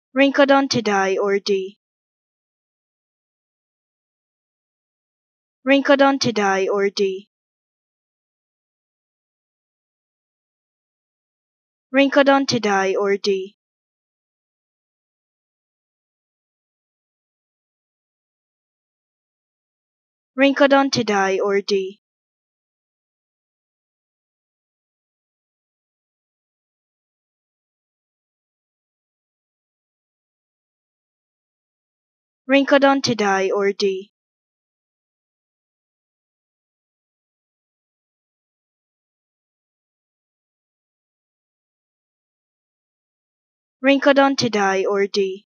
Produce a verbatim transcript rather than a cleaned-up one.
Rhincodontidae or D. Rhincodontidae or D. Rhincodontidae or D. Rhincodontidae or D. Rhincodontidae or D. Rhincodontidae or D.